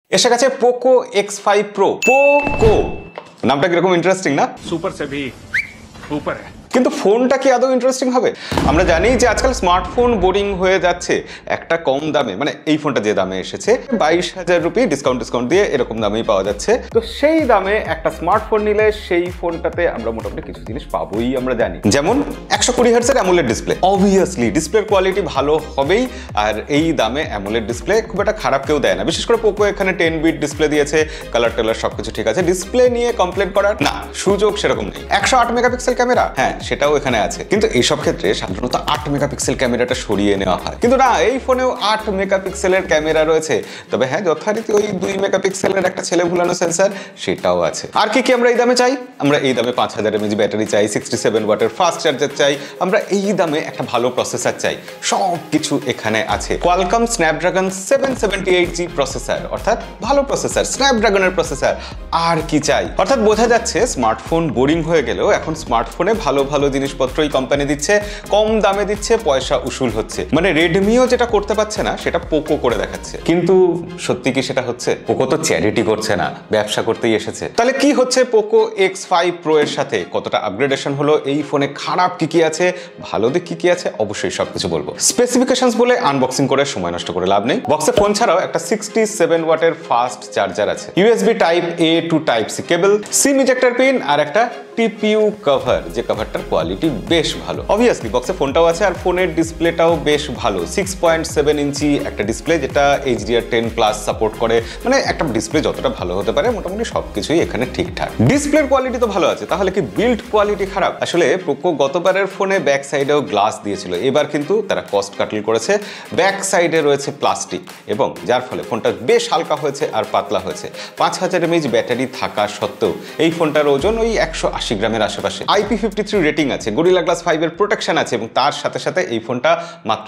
এসে গেছে Poco X5 Pro। Poco নামটা কিরকম ইন্টারেস্টিং না? सुपर से भी ऊपर है। কিন্তু ফোনটা কি আদৌ ইন্টারেস্টিং হবে? আমরা জানি যে আজকাল স্মার্টফোন বোরিং হয়ে যাচ্ছে একটা কম দামে, মানে এই ফোনটা যে দামে এসেছে 22,000 রুপি ডিসকাউন্ট দিয়ে এরকম দামেই পাওয়া যাচ্ছে। তো সেই দামে একটা স্মার্টফোন নিলে সেই ফোনটাতে আমরা মোটামুটি কিছু জিনিস পাবোই আমরা জানি, যেমন 120 হার্টজের অ্যামোলেড ডিসপ্লে। অবভিয়াসলি ডিসপ্লের কোয়ালিটি ভালো হবেই, আর এই দামে অ্যামোলেড ডিসপ্লে খুব একটা খারাপ কেউ দেয় না। বিশেষ করে পোকো এখানে 10 বিট ডিসপ্লে দিয়েছে, কালার টেলার সবকিছু ঠিক আছে। ডিসপ্লে নিয়ে কমপ্লেন করার না সুযোগ সেরকম নেই। 108 মেগাপিক্সেল ক্যামেরা, হ্যাঁ সেটাও এখানে আছে, কিন্তু এইসব ক্ষেত্রে সাধারণত 8 মেগাপিক্সেল ক্যামেরাটা সরিয়ে নেওয়া হয়। কিন্তু না, এই ফোনেও 8 মেগাপিক্সেলের ক্যামেরা রয়েছে, তবে হ্যাঁ যথারীতি ওই 2 মেগাপিক্সেলের একটা ছেলে ভুলানো সেন্সার সেটাও আছে। আর কি কি আমরা এই দামে চাই? আমরা এই দামে 5000 mAh ব্যাটারি চাই, 67 ওয়াটের ফাস্ট চার্জার চাই, আমরা এই দামে একটা ভালো প্রসেসর চাই। সব কিছু এখানে আছে। কোয়ালকম স্ন্যাপড্রাগন 778G প্রসেসর, অর্থাৎ ভালো প্রসেসর, স্ন্যাপড্রাগনের প্রসেসর। আর কি চাই? অর্থাৎ বোঝা যাচ্ছে স্মার্টফোন বোরিং হয়ে গেলেও এখন স্মার্টফোনে ভালো ভালো জিনিসপত্রই কোম্পানি দিচ্ছে, কম দামে দিচ্ছে, পয়সা উসুল হচ্ছে। মানে রেডমিও যেটা করতে পারছে না সেটা পোকো করে দেখাচ্ছে। কিন্তু সত্যি কি সেটা হচ্ছে? পোকো তো চ্যারিটি করছে না, ব্যবসা করতেই এসেছে। তাহলে কি হচ্ছে পোকো X5 Pro এর সাথে? কতটা আপগ্রেডেশন হলো এই ফোনে? খারাপ কি কি আছে, ভালো দিক কি কি আছে? অবশ্যই সবকিছু বলবো। স্পেসিফিকেশনস বলে আনবক্সিং করে সময় নষ্ট করে লাভ নেই। বক্সে ফোন ছাড়াও একটা 67 ওয়াটের ফাস্ট চার্জার আছে, USB type A to type C cable, SIM ejector pin, আর একটা টিপিইউ কভার, যে কভারটার কোয়ালিটি বেশ ভালো। অবভিয়াসলি বক্সে ফোনটাও আছে, আর ফোনের ডিসপ্লেটাও বেশ ভালো। 6.7 ইঞ্চি একটা ডিসপ্লে, যেটা HDR10+ সাপোর্ট করে। মানে একটা ডিসপ্লে যতটা ভালো হতে পারে মোটামুটি সবকিছুই এখানে ঠিকঠাক। ডিসপ্লের কোয়ালিটি তো ভালো আছে, তাহলে কি বিল্ড কোয়ালিটি খারাপ? আসলে পোকো গতবারের ফোনে ব্যাক সাইডেও গ্লাস দিয়েছিল, এবার কিন্তু তারা কস্ট কাটল করেছে। ব্যাক সাইডে রয়েছে প্লাস্টিক, এবং যার ফলে ফোনটা বেশ হালকা হয়েছে আর পাতলা হয়েছে। 5000 mAh ব্যাটারি থাকা সত্ত্বেও এই ফোনটার ওজন ওই 180 গ্রামের আশেপাশে। IP53 রেটিং আছে, গরিলা গ্লাস 5 এর প্রোটেকশন আছে, এবং তার সাথে সাথে এই ফোনটা মাত্র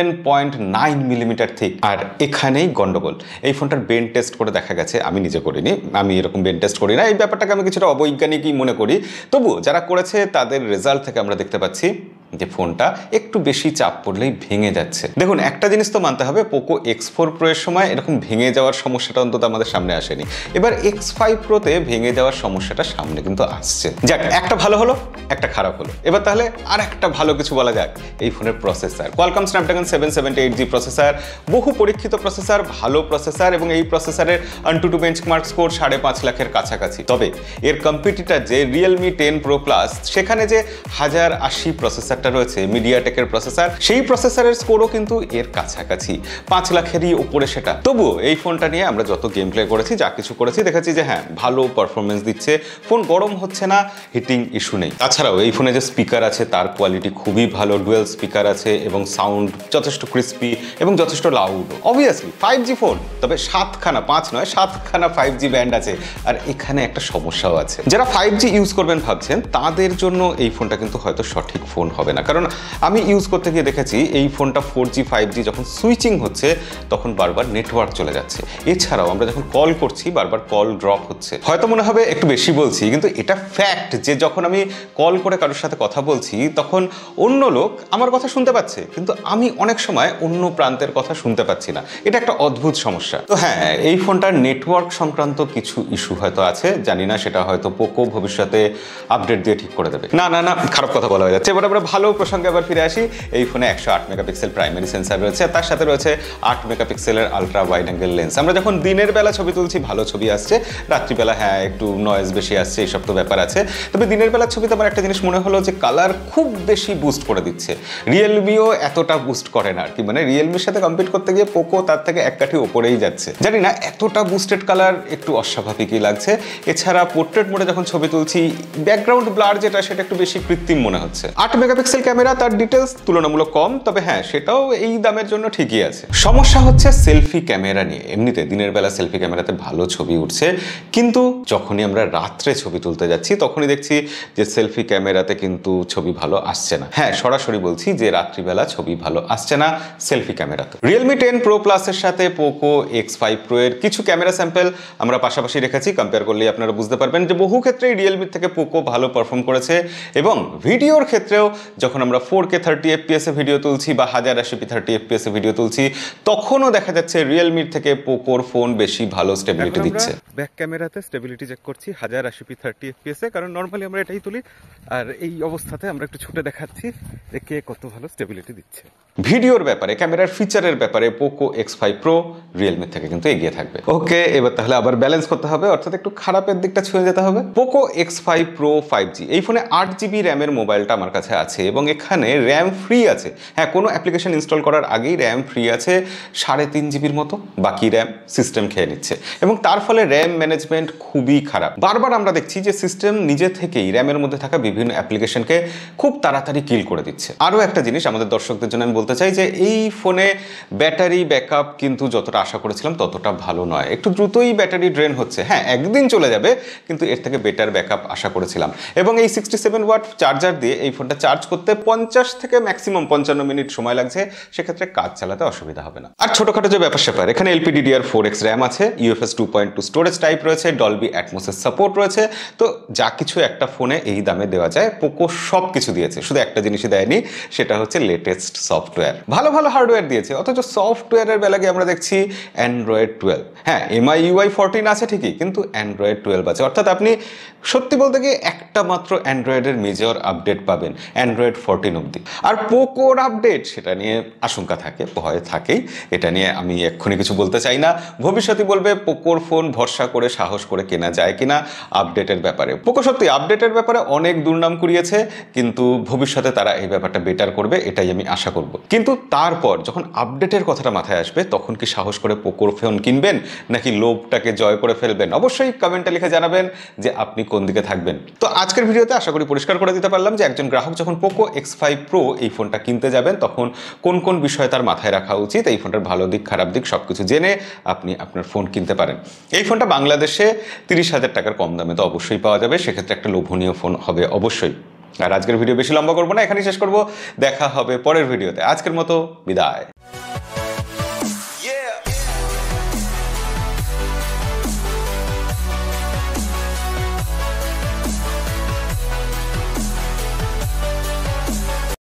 7.9 মিলিমিটার থিক। আর এখানেই গন্ডগোল, এই ফোনটার বেন টেস্ট করে দেখা গেছে, আমি নিজে করিনি, আমি এরকম বেন টেস্ট করি না, এই ব্যাপারটাকে আমি কিছুটা অবৈজ্ঞানিকই মনে করি। তবুও যারা করেছে তাদের রেজাল্ট থেকে আমরা দেখতে পাচ্ছি যে ফোনটা একটু বেশি চাপ পড়লেই ভেঙে যাচ্ছে। দেখুন, একটা জিনিস তো মানতে হবে, পোকো X4 Pro এর সময় এরকম ভেঙে যাওয়ার সমস্যাটা অন্তত আমাদের সামনে আসেনি। এবার X5 Proতে ভেঙে যাওয়ার সমস্যাটা সামনে কিন্তু আসছে। যাক, একটা ভালো হলো, একটা খারাপ হলো। এবার তাহলে আর একটা ভালো কিছু বলা যাক, এই ফোনের processor. Qualcomm Snapdragon 778G processor, বহু পরীক্ষিত প্রসেসর, ভালো প্রসেসর, এবং এই প্রসেসরের AnTuTu বেঞ্চমার্ক স্কোর 5.5 লাখের কাছাকাছি। তবে এর কম্পিটিটর যে Realme 10 Pro Plus, সেখানে যে 1080 প্রসেসর রয়েছে, মিডিয়াটেকের প্রসেসর, সেই প্রসেসরের স্কোরও কিন্তু এর কাছাকাছি, 5 লাখেরই উপরে সেটা। তবুও এই ফোনটা নিয়ে আমরা যত গেম প্লে করেছি, যা কিছু করেছি, দেখেছি যে হ্যাঁ ভালো পারফরমেন্স দিচ্ছে, ফোন গরম হচ্ছে না, হিটিং ইস্যু নেই। তাছাড়াও এই ফোনে যে স্পিকার আছে তার কোয়ালিটি খুবই ভালো, ডুয়েল স্পিকার আছে, এবং সাউন্ড যথেষ্ট ক্রিস্পি এবং যথেষ্ট লাউড। অবভিয়াসলি 5G ফোন, তবে 5 নয় 7খানা 5G ব্যান্ড আছে। আর এখানে একটা সমস্যাও আছে, যারা 5G ইউজ করবেন ভাবছেন তাদের জন্য এই ফোনটা কিন্তু হয়তো সঠিক ফোন হবে না। কারণ আমি ইউজ করতে গিয়ে দেখেছি এই ফোনটা 4G 5G যখন সুইচিং হচ্ছে তখন বারবার নেটওয়ার্ক চলে যাচ্ছে। এছাড়াও আমরা যখন কল করছি বারবার কল ড্রপ হচ্ছে। হয়তো মনে হবে একটু বেশি বলছি, কিন্তু এটা ফ্যাক্ট যে যখন আমি কল করে কারোর সাথে কথা বলছি তখন অন্য লোক আমার কথা শুনতে পাচ্ছে, কিন্তু আমি অনেক সময় অন্য প্রান্তের কথা শুনতে পাচ্ছি না। এটা একটা অদ্ভুত সমস্যা। তো হ্যাঁ, এই ফোনটার নেটওয়ার্ক সংক্রান্ত কিছু ইস্যু হয়তো আছে, জানি না সেটা হয়তো পোকো ভবিষ্যতে আপডেট দিয়ে ঠিক করে দেবে। না, খারাপ কথা বলা হয়ে যাচ্ছে। এবার আমরা ভালো প্রসঙ্গে আবার ফিরে আসি। এই ফোনে 108 মেগাপিক্সেল প্রাইমারি সেন্সার রয়েছে, তার সাথে রয়েছে 8 মেগাপিক্সেলের আলট্রা ওয়াইড অ্যাঙ্গেল লেন্স। আমরা যখন দিনের বেলা ছবি তুলছি ভালো ছবি আসছে, রাত্রিবেলা হ্যাঁ একটু নয়েজ বেশি আসছে, এইসব তো ব্যাপার আছে। তবে দিনের বেলার ছবিতে আমার একটা জিনিস মনে হলো যে কালার খুব বেশি বুস্ট করে দিচ্ছে। রিয়েলমিও এতটা বুস্ট করে না আর কি, মানে রিয়েলমির সাথে কম্পিট করতে গিয়ে পোকো তার থেকে এক কাঠি ওপরেই যাচ্ছে। জানি না, এতটা বুস্টেড কালার একটু অস্বাভাবিকই লাগছে। এছাড়া পোর্ট্রেট মোডে যখন ছবি তুলছি ব্যাকগ্রাউন্ড ব্লার যেটা, সেটা একটু বেশি কৃত্রিম মনে হচ্ছে। 8 মেগাপিক্সেল ক্যামেরা, তার ডিটেলস তুলনামূলক কম, তবে হ্যাঁ সেটাও এই দামের জন্য ঠিকই আছে। সমস্যা হচ্ছে সেলফি ক্যামেরা নিয়ে। এমনিতে দিনের বেলা সেলফি ক্যামেরাতে ভালো ছবি উঠছে, কিন্তু যখনই আমরা রাত্রে ছবি তুলতে যাচ্ছি তখনই দেখছি যে সেলফি ক্যামেরাতে কিন্তু ছবি ভালো আসছে না। হ্যাঁ, সরাসরি বলছি যে রাত্রিবেলা ছবি ভালো আসছে না সেলফি ক্যামেরাতে। Realme 10 Pro Plus এর সাথে পোকো X5 Pro এর কিছু ক্যামেরা স্যাম্পল আমরা পাশাপাশি রেখেছি, কম্পেয়ার করলেই আপনারা বুঝতে পারবেন যে বহু ক্ষেত্রেই রিয়েলমি থেকে পোকো ভালো পারফর্ম করেছে, এবং ভিডিওর ক্ষেত্রেও যখন আমরা 4K 30 FPS এ ভিডিও তুলছি বা 1080p 30 FPS এ ভিডিও তুলছি, তখনও দেখা যাচ্ছে রিয়েলমির থেকে পোকোর ফোন বেশি ভালো স্টেবিলিটি দিচ্ছে। ব্যাক ক্যামেরাতে স্টেবিলিটি চেক করছি 1080p 30 FPS এ, কারণ নর্মালি আমরা এটাই তুলি। আর এই অবস্থাতে আমরা একটু ছুটে দেখাচ্ছি যে কে কত ভালো স্টেবিলিটি দিচ্ছে। ভিডিওর ব্যাপারে, ক্যামেরার ফিচারের ব্যাপারে পোকো X5 Pro রিয়েলমি থেকে কিন্তু এগিয়ে থাকবে। ওকে, এবার তাহলে আবার ব্যালেন্স করতে হবে, অর্থাৎ একটু খারাপের দিকটা ছুঁয়ে যেতে হবে। পোকো X5 Pro 5G, এই ফোনে 8GB র্যামের মোবাইলটা আমার কাছে আছে এবং এখানে র্যাম ফ্রি আছে। হ্যাঁ, কোনো অ্যাপ্লিকেশন ইনস্টল করার আগেই র্যাম ফ্রি আছে 3.5 GBর মতো, বাকি র্যাম সিস্টেম খেয়ে নিচ্ছে এবং তার ফলে র্যাম ম্যানেজমেন্ট খুবই খারাপ। বারবার আমরা দেখছি যে সিস্টেম নিজে থেকেই র্যামের মধ্যে থাকা বিভিন্ন অ্যাপ্লিকেশনকে খুব তাড়াতাড়ি কিল করে দিচ্ছে। আরও একটা জিনিস আমাদের দর্শকদের জন্য আমি বলতে চাই যে এই ফোনে ব্যাটারি ব্যাকআপ কিন্তু যতটা আশা করেছিলাম ততটা ভালো নয়, একটু দ্রুতই ব্যাটারি ড্রেন হচ্ছে। হ্যাঁ, একদিন চলে যাবে, কিন্তু এর থেকে বেটার ব্যাকআপ আশা করেছিলাম। এবং এই 67 ওয়াট চার্জার দিয়ে এই ফোনটা চার্জ করতে 50 থেকে ম্যাক্সিমাম 55 মিনিট সময় লাগছে, সেক্ষেত্রে কাজ চালাতে অসুবিধা হবে না। আর ছোটখাটো যে ব্যাপার স্যাপার, এখানে LPDDR4X র্যাম আছে, UFS 2.2 স্টোরেজ টাইপ রয়েছে, ডলবি অ্যাটমসের সাপোর্ট রয়েছে। তো যা কিছু একটা ফোনে এই দামে দেওয়া যায়, পোকো সব কিছু দিয়েছে, শুধু একটা জিনিসই দেয়নি, সেটা হচ্ছে লেটেস্ট সফটওয়্যার। ভালো ভালো হার্ডওয়্যার দিয়েছে, অথচ সফটওয়্যারের বেলায় আমরা দেখছি অ্যান্ড্রয়েড 12। হ্যাঁ, MIUI 14 আছে ঠিকই, কিন্তু অ্যান্ড্রয়েড 12 আছে, অর্থাৎ আপনি সত্যি বলতে গিয়ে একটা মাত্র অ্যান্ড্রয়েডের মেজর আপডেট পাবেন অ্যান্ড্রয়েড 14 অবধি। আর পোকোর আপডেট, সেটা নিয়ে আশঙ্কা থাকে, ভয় থাকেই, এটা নিয়ে আমি এক্ষুনি কিছু বলতে চাই না। ভবিষ্যতে বলবে পোকোর ফোন ভরসা করে সাহস করে কেনা যায় কিনা আপডেটের ব্যাপারে। পোকো সত্যি আপডেটের ব্যাপারে অনেক দুর্নাম কুড়িয়েছে, কিন্তু ভবিষ্যতে তারা এই ব্যাপারটা বেটার করবে, এটাই আমি আশা করব। কিন্তু তারপর যখন আপডেটের কথাটা মাথায় আসবে, তখন কি সাহস করে পোকোর ফোন কিনবেন নাকি লোভটাকে জয় করে ফেলবেন? অবশ্যই কমেন্টে লিখে জানাবেন যে আপনি কোন দিকে থাকবেন। তো আজকের ভিডিওতে আশা করি পরিষ্কার করে দিতে পারলাম যে একজন গ্রাহক যখন পোকো X5 Pro এই ফোনটা কিনতে যাবেন, তখন কোন কোন বিষয় তার মাথায় রাখা উচিত, এই ফোনটার ভালো দিক খারাপ দিক সবকিছু জেনে আপনি আপনার ফোন কিনতে পারেন। এই ফোনটা বাংলাদেশে 30,000 টাকার কম দামে তো অবশ্যই পাওয়া যাবে, সেক্ষেত্রে একটা লোভনীয় ফোন হবে অবশ্যই। আর আজকের ভিডিও বেশি লম্বা করবো না, এখানেই শেষ করবো। দেখা হবে পরের ভিডিওতে। আজকের মতো বিদায়।